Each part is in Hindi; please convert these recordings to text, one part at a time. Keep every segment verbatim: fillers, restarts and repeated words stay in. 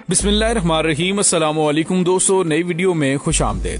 बिस्मिल्लाहिर्रहमानिर्रहीम। अस्सलाम वालेकुम दोस्तों, नई वीडियो में खुश आमदेद।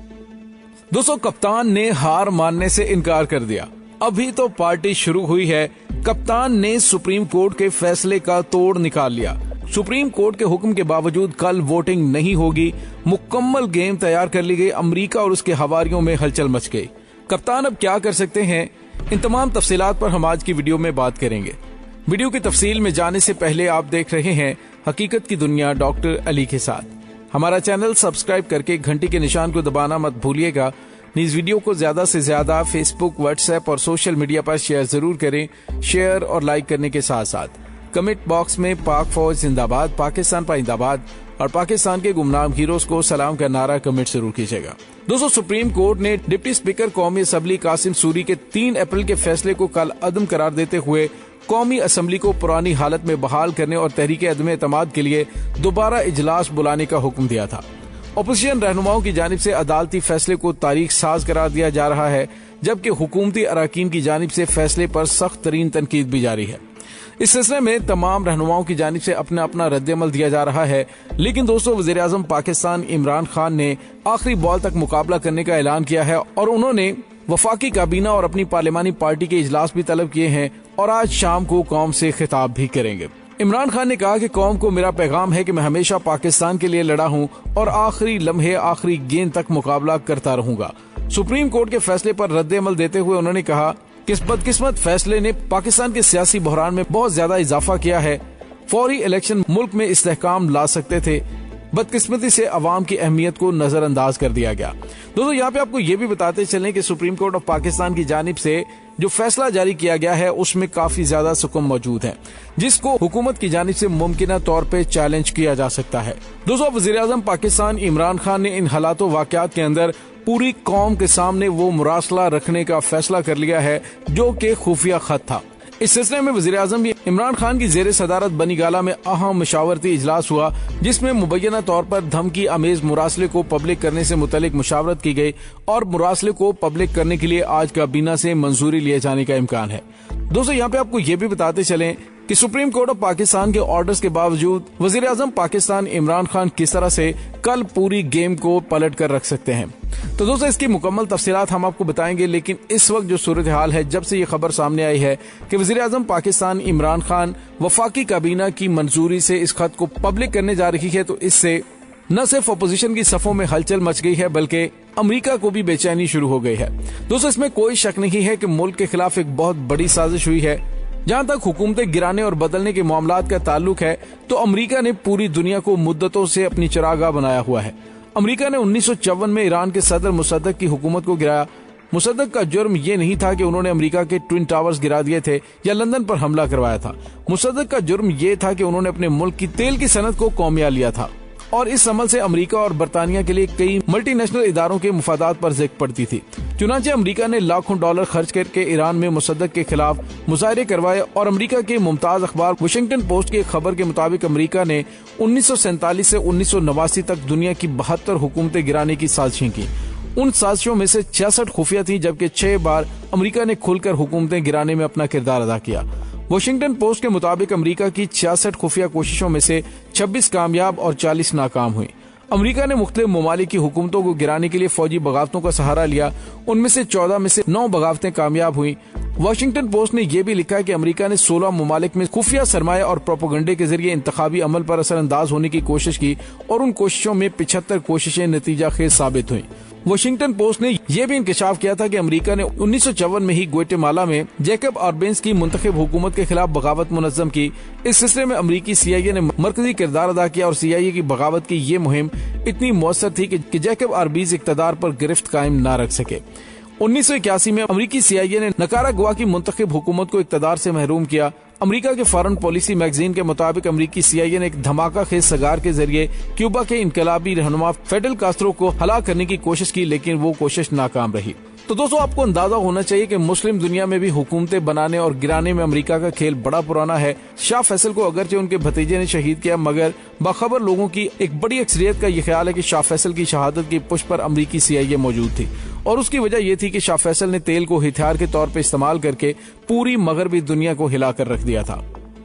दोस्तों, कप्तान ने हार मानने से इनकार कर दिया। अभी तो पार्टी शुरू हुई है। कप्तान ने सुप्रीम कोर्ट के फैसले का तोड़ निकाल लिया। सुप्रीम कोर्ट के हुक्म के बावजूद कल वोटिंग नहीं होगी। मुकम्मल गेम तैयार कर ली गई। अमेरिका और उसके हवारियों में हलचल मच गई। कप्तान अब क्या कर सकते हैं, इन तमाम तफसीलात पर हम आज की वीडियो में बात करेंगे। वीडियो की तफसील में जाने से पहले आप देख रहे हैं हकीकत की दुनिया डॉक्टर अली के साथ। हमारा चैनल सब्सक्राइब करके घंटी के निशान को दबाना मत भूलिएगा। इस वीडियो को ज्यादा से ज्यादा फेसबुक, व्हाट्सएप और सोशल मीडिया पर शेयर जरूर करें। शेयर और लाइक करने के साथ साथ कमेंट बॉक्स में पाक फौज जिंदाबाद, पाकिस्तान पाइंदाबाद और पाकिस्तान के गुमनाम हीरोज को सलाम का नारा कमेंट जरूर कीजिएगा। दोस्तों, सुप्रीम कोर्ट ने डिप्टी स्पीकर कौमी असम्बली कासिम सूरी के तीन अप्रैल के फैसले को कल अदम करार देते हुए कौमी असम्बली को पुरानी हालत में बहाल करने और तहरीक अदम एतमाद के लिए दोबारा इजलास बुलाने का हुक्म दिया था। ओपोजिशन रहनुमाओं की जानिब से अदालती फैसले को तारीख साज करार दिया जा रहा है, जबकि हुकूमती अराकीन की जानिब से फैसले पर सख्त तरीन तनकीद भी जारी है। इस सिलसिले में तमाम रहनुमाओं की जानिब से अपना अपना रद्द-ए-अमल दिया जा रहा है। लेकिन दोस्तों, वज़ीर आज़म पाकिस्तान इमरान खान ने आखिरी बॉल तक मुकाबला करने का ऐलान किया है और उन्होंने वफाकी काबीना और अपनी पार्लिमानी पार्टी के इजलास भी तलब किए हैं और आज शाम को कौम से खिताब भी करेंगे। इमरान खान ने कहा कि कौम को मेरा पैगाम है कि मैं हमेशा पाकिस्तान के लिए लड़ा हूं और आखिरी लम्हे, आखिरी गेंद तक मुकाबला करता रहूंगा। सुप्रीम कोर्ट के फैसले पर रद्द-ए-अमल देते हुए उन्होंने कहा कि इस बदकिस्मत फैसले ने पाकिस्तान के सियासी बहरान में बहुत ज्यादा इजाफा किया है। फौरी इलेक्शन मुल्क में इस्तेहकाम ला सकते थे। बदकिस्मती से अवाम की अहमियत को नजरअंदाज कर दिया गया। दोस्तों, यहाँ पे आपको ये भी बताते चलें कि सुप्रीम कोर्ट ऑफ पाकिस्तान की जानिब से जो फैसला जारी किया गया है उसमें काफी ज्यादा सुकून मौजूद है, जिसको हुकूमत की जानिब से मुमकिना तौर पे चैलेंज किया जा सकता है। दोस्तों, वज़ीर आज़म पाकिस्तान इमरान खान ने इन हालातों वाकयात के अंदर पूरी कौम के सामने वो मुरासला रखने का फैसला कर लिया है जो कि खुफिया खत था। इस सिलसिले में वज़ीर आज़म भी इमरान खान की जेर सदारत बनी गाला में अहम मशावरती इजलास हुआ, जिसमें मुबैना तौर पर धमकी अमेज मुरासले को पब्लिक करने से मुतल्लिक मुशावरत की गई और मुरासले को पब्लिक करने के लिए आज काबीना से मंजूरी लिए जाने का इम्कान है। दोस्तों, यहाँ पे आपको ये भी बताते चलें कि सुप्रीम कोर्ट ऑफ पाकिस्तान के ऑर्डर्स के बावजूद वज़ीर आज़म पाकिस्तान इमरान खान किस तरह से कल पूरी गेम को पलट कर रख सकते हैं। तो दोस्तों, इसकी मुकम्मल तफसीलात हम आपको बताएंगे। लेकिन इस वक्त जो सूरत हाल है, जब से ये खबर सामने आई है कि वज़ीर आज़म पाकिस्तान इमरान खान वफाकी काबीना की मंजूरी से इस खत को पब्लिक करने जा रही है, तो इससे न सिर्फ अपोजिशन की सफों में हलचल मच गई है बल्कि अमेरिका को भी बेचैनी शुरू हो गई है। दोस्तों, इसमें कोई शक नहीं है कि मुल्क के खिलाफ एक बहुत बड़ी साजिश हुई है। जहाँ तक हुकूमतें गिराने और बदलने के मामलात का ताल्लुक है, तो अमेरिका ने पूरी दुनिया को मुद्दतों से अपनी चरागाह बनाया हुआ है। अमेरिका ने उन्नीस सौ चौवन में ईरान के सदर मुसद्दक की हुकूमत को गिराया। मुसद्दक का जुर्म ये नहीं था कि उन्होंने अमेरिका के ट्विन टावर्स गिरा दिए थे या लंदन पर हमला करवाया था। मुसद्दक का जुर्म ये था कि उन्होंने अपने मुल्क की तेल की सनत को कौमिया लिया था और इस अमल से अमेरिका और बरतानिया के लिए कई मल्टीनेशनल इदारों के मुफादात पर ज़िक्र पड़ती थी। चुनांचे अमेरिका ने लाखों डॉलर खर्च करके ईरान में मुसद्दक के खिलाफ मुजाहरे करवाए और अमेरिका के मुमताज अखबार वाशिंगटन पोस्ट की खबर के मुताबिक अमेरिका ने उन्नीस सौ सैंतालीस से उन्नीस सौ नवासी तक दुनिया की बहत्तर हुकूमतें गिराने की साजिशें की। उन साजिशों में से छियासठ खुफिया थी, जबकि छह बार अमेरिका ने खुलकर हुकूमतें गिराने में अपना किरदार अदा किया। वाशिंगटन पोस्ट के मुताबिक अमेरिका की छियासठ खुफिया कोशिशों में से छब्बीस कामयाब और चालीस नाकाम हुई। अमेरिका ने मुख्तलिफ ममालिक की हुकूमतों को गिराने के लिए फौजी बगावतों का सहारा लिया। उनमें से चौदह में से नौ बगावतें कामयाब हुई। वाशिंगटन पोस्ट ने यह भी लिखा है कि अमेरिका ने सोलह ममालिक में खुफिया सरमाया और प्रोपेगेंडे के जरिए इंतखाबी अमल पर असरअंदाज होने की कोशिश की और उन कोशिशों में पिछहत्तर कोशिशें नतीजा खेज साबित हुई। वाशिंगटन पोस्ट ने यह भी इंकशाफ किया था कि अमेरिका ने उन्नीस सौ चौवन में ही ग्वाटेमाला में जैकब आर्बेन्स की मुंतखब हुकूमत के खिलाफ बगावत मुनज़्ज़म की। इस सिलसिले में अमेरिकी सी आई ए ने मरकजी किरदार अदा किया और सी आई ए की बगावत की ये मुहिम इतनी मौसर थी कि जैकब आर्बीज इक़्तिदार पर गिरफ्त कायम न रख सके। उन्नीस सौ इक्यासी में अमेरिकी सी आई ए ने निकारागुआ की मुंतखब हुकूमत को इक़्तिदार से महरूम किया। अमेरिका के फॉरेन पॉलिसी मैगजीन के मुताबिक अमेरिकी सी आई ए ने एक धमाका खेज सगार के जरिए क्यूबा के इनकलाबी रहनुमा फेडल कास्ट्रो को हलाक करने की कोशिश की, लेकिन वो कोशिश नाकाम रही। तो दोस्तों, आपको अंदाजा होना चाहिए कि मुस्लिम दुनिया में भी हुकूमतें बनाने और गिराने में अमेरिका का खेल बड़ा पुराना है। शाह फैसल को अगरचे उनके भतीजे ने शहीद किया, मगर बाखबर लोगों की एक बड़ी अक्सरियत का यह ख्याल है कि शाह फैसल की शहादत की पुष्ट पर अमेरिकी सी आई ए मौजूद थी और उसकी वजह यह थी कि शाह फैसल ने तेल को हथियार के तौर पर इस्तेमाल करके पूरी मगरबी दुनिया को हिलाकर रख दिया था।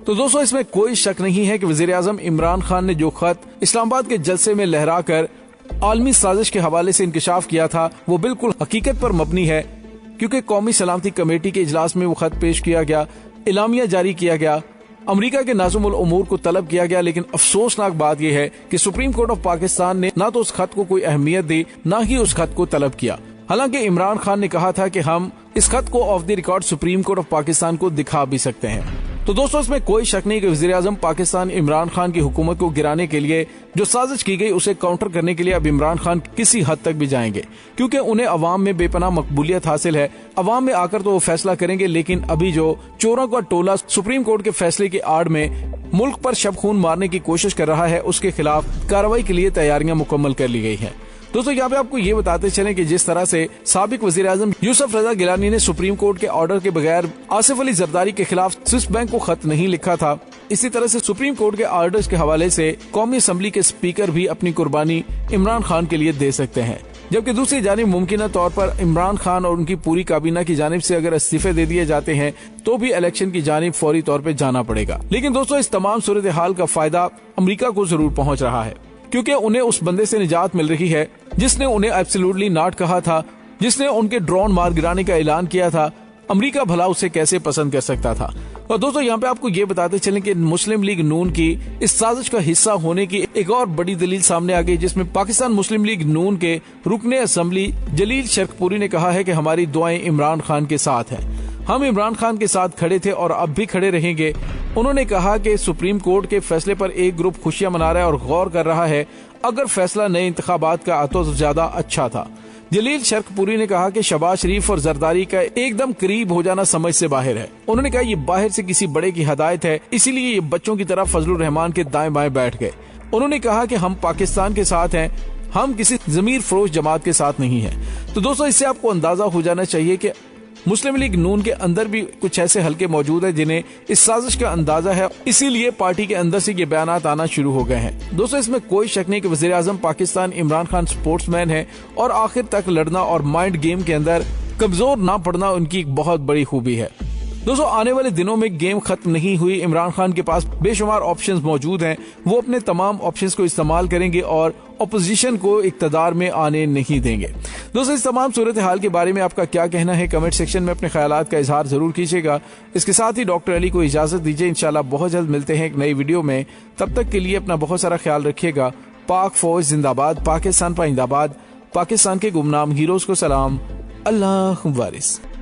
तो दोस्तों इसमें कोई शक नहीं है कि वजीर आजम इमरान खान ने जो खत इस्लामाबाद के जलसे में लहराकर आलमी साजिश के हवाले से इंकशाफ किया था वो बिल्कुल हकीकत पर मबनी है, क्योंकि कौमी सलामती कमेटी के इजलास में वो खत पेश किया गया, इलामिया जारी किया गया, अमेरिका के नाज़ुमुल उमूर को तलब किया गया। लेकिन अफसोसनाक बात यह है कि सुप्रीम कोर्ट ऑफ पाकिस्तान ने ना तो उस खत को कोई अहमियत दी, ना ही उस खत को तलब किया। हालांकि इमरान खान ने कहा था कि हम इस खत को off the record supreme court of Pakistan को दिखा भी सकते हैं। तो दोस्तों इसमें कोई शक नहीं कि वज़ीर आज़म पाकिस्तान इमरान खान की हुकूमत को गिराने के लिए जो साजिश की गई उसे काउंटर करने के लिए अब इमरान खान किसी हद तक भी जाएंगे, क्योंकि उन्हें अवाम में बेपनाह मकबूलियत हासिल है। अवाम में आकर तो वो फैसला करेंगे, लेकिन अभी जो चोरों का टोला सुप्रीम कोर्ट के फैसले की आड़ में मुल्क पर शब खून मारने की कोशिश कर रहा है, उसके खिलाफ कार्रवाई के लिए तैयारियां मुकम्मल कर ली गई हैं। दोस्तों यहाँ पे आपको ये बताते चलें कि जिस तरह से साबिक वजीर आजम यूसुफ रजा गिलानी ने सुप्रीम कोर्ट के ऑर्डर के बगैर आसिफ अली जरदारी के खिलाफ स्विस बैंक को खत नहीं लिखा था, इसी तरह से सुप्रीम कोर्ट के ऑर्डर्स के हवाले से कौमी असम्बली के स्पीकर भी अपनी कुर्बानी इमरान खान के लिए दे सकते हैं। जबकि दूसरी जानिब मुमकिन तौर पर इमरान खान और उनकी पूरी काबीना की जानिब से अगर इस्तीफे दे दिए जाते हैं तो भी इलेक्शन की जानिब फौरी तौर पर जाना पड़ेगा। लेकिन दोस्तों इस तमाम सूरत हाल का फायदा अमेरिका को जरूर पहुंच रहा है, क्योंकि उन्हें उस बंदे से निजात मिल रही है जिसने उन्हें एब्सोल्युटली नॉट कहा था, जिसने उनके ड्रोन मार गिराने का ऐलान किया था। अमेरिका भला उसे कैसे पसंद कर सकता था। और दोस्तों यहाँ पे आपको ये बताते चलें कि मुस्लिम लीग नून की इस साजिश का हिस्सा होने की एक और बड़ी दलील सामने आ गई, जिसमें पाकिस्तान मुस्लिम लीग नून के रुकने असम्बली जलील शर्कपुरी ने कहा है कि हमारी दुआएं इमरान खान के साथ हैं, हम इमरान खान के साथ खड़े थे और अब भी खड़े रहेंगे। उन्होंने कहा कि सुप्रीम कोर्ट के फैसले पर एक ग्रुप खुशियां मना रहा है और गौर कर रहा है, अगर फैसला नए इंतखाबात का आता तो ज्यादा अच्छा था। जलील शर्कपुरी ने कहा कि शहबाज शरीफ और जरदारी का एकदम करीब हो जाना समझ से बाहर है। उन्होंने कहा ये बाहर से किसी बड़े की हदायत है, इसीलिए ये बच्चों की तरह फजलुर रहमान के दाएं बाएं बैठ गए। उन्होंने कहा कि हम पाकिस्तान के साथ हैं, हम किसी जमीर फरोश जमात के साथ नहीं है। तो दोस्तों इससे आपको अंदाजा हो जाना चाहिए कि मुस्लिम लीग नून के अंदर भी कुछ ऐसे हलके मौजूद हैं जिन्हें इस साजिश का अंदाजा है, इसीलिए पार्टी के अंदर से ये बयानात आना शुरू हो गए हैं। दोस्तों इसमें कोई शक नहीं कि वज़ीर आज़म पाकिस्तान इमरान खान स्पोर्ट्समैन है और आखिर तक लड़ना और माइंड गेम के अंदर कमजोर ना पड़ना उनकी एक बहुत बड़ी खूबी है। दोस्तों आने वाले दिनों में गेम खत्म नहीं हुई, इमरान खान के पास बेशुमार ऑप्शंस मौजूद हैं, वो अपने तमाम ऑप्शंस को इस्तेमाल करेंगे और अपोजिशन को इक्तदार में आने नहीं देंगे। दोस्तों इस तमाम सूरत हाल के बारे में आपका क्या कहना है, कमेंट सेक्शन में अपने ख्यालात का इजहार जरूर कीजिएगा। इसके साथ ही डॉक्टर अली को इजाजत दीजिए, इंशाल्लाह बहुत जल्द मिलते हैं एक नई वीडियो में। तब तक के लिए अपना बहुत सारा ख्याल रखिएगा। पाक फौज जिंदाबाद, पाकिस्तान पाइंदाबाद, पाकिस्तान के गुमनाम हीरोज को सलाम, अल्लाह वारिस।